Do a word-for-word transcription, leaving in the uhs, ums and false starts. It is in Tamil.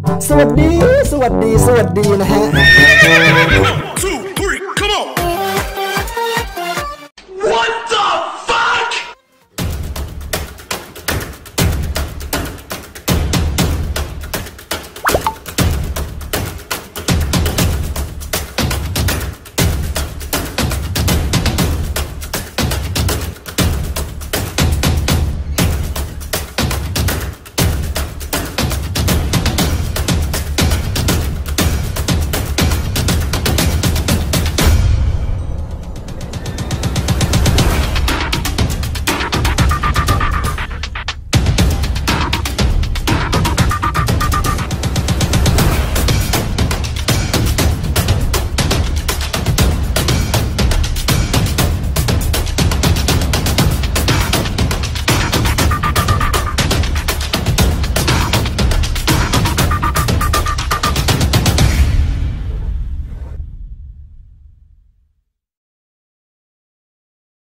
สวัสดีสวัสดีสวัสดีนะฮะ